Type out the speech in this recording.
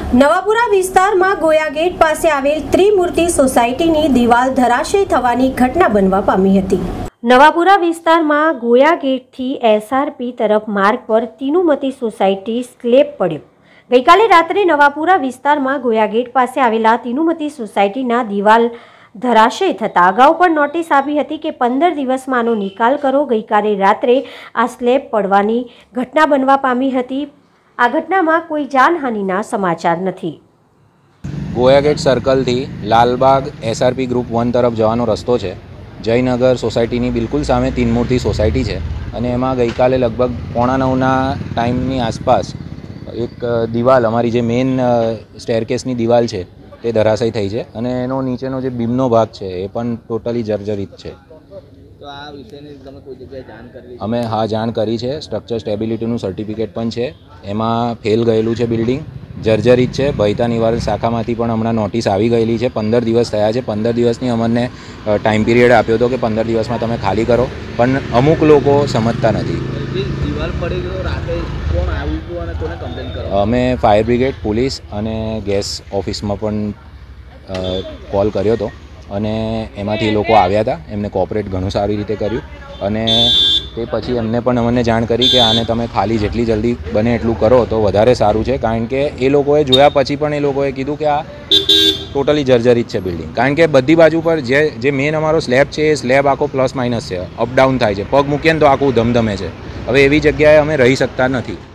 નવાપુરા વિસ્તારમાં ગોયા ગેટ પાસે આવેલ ત્રિમૂર્તિ સોસાયટીની દિવાલ ધરાશય થવાની ઘટના બનવા પામી હતી। નવાપુરા વિસ્તારમાં ગોયા ગેટથી એસઆરપી તરફ માર્ગ પર તિનુમતી સોસાયટી સ્લેબ પડ્યો। ગઈકાલે રાત્રે નવાપુરા વિસ્તારમાં ગોયા ગેટ પાસે આવેલા તિનુમતી સોસાયટીના દિવાલ ધરાશય થતાં અગાઉ પણ નોટિસ આપી હતી કે 15 દિવસમાં આનો નિકાલ કરો। ગઈકાલે રાત્રે આ સ્લેબ પડવાની ઘટના બનવા પામી હતી। આ ઘટનામાં કોઈ જાનહાનિના સમાચાર નથી। ગોયા ગેટ સર્કલથી લાલબાગ એસઆરપી ગ્રુપ 1 તરફ જવાનો રસ્તો છે। જયનગર સોસાયટીની બિલકુલ સામે તીનમૂર્તિ સોસાયટી છે અને એમાં ગઈકાલે લગભગ 8:45ના ટાઈમની આસપાસ એક દિવાલ અમારી જે મેઇન સ્ટેરકેસની દિવાલ છે તે ધરાશય થઈ છે અને એનો નીચેનો જે બીમનો ભાગ છે એ પણ ટોટલી જર્જરિત છે। તો આ વિષયની તમે કોઈ જગ્યાએ જાણ કરી? અમે હા જાણ કરી છે। સ્ટ્રક્ચર સ્ટેબિલિટીનું સર્ટિફિકેટ પણ છે। એમાં ફેલ ગયેલું છે, બિલ્ડિંગ જર્જરિત છે। ભયતા નિવારણ શાખામાંથી પણ હમણાં નોટિસ આવી ગયેલી છે। 15 દિવસ થયા છે। 15 દિવસની અમને ટાઈમ પીરિયડ આપ્યો હતો કે 15 દિવસમાં તમે ખાલી કરો, પણ અમુક લોકો સમજતા નથી। દિવાલ પડી ગયો રાતે કોણ આવ્યું હતું અને કોને કમ્પ્લેન કરો? અમે ફાયર બ્રિગેડ, પોલીસ અને ગેસ ઓફિસમાં પણ કોલ કર્યો હતો અને એમાંથી લોકો આવ્યા હતા। એમને કોઓપરેટ ઘણું સારી રીતે કર્યું અને તે પછી એમને પણ અમને જાણ કરી કે આને તમે ખાલી જેટલી જલ્દી બને એટલું કરો તો વધારે સારું છે, કારણ કે એ લોકોએ જોયા પછી પણ એ લોકોએ કીધું કે આ ટોટલી જર્જરિત છે બિલ્ડિંગ, કારણ કે બધી બાજુ પર જે મેઇન અમારો સ્લેબ છે એ સ્લેબ આખો પ્લસ માઇનસ છે, અપડાઉન થાય છે, પગ મૂકીએ ને તો આખું ધમધમે છે। હવે એવી જગ્યાએ અમે રહી શકતા નથી।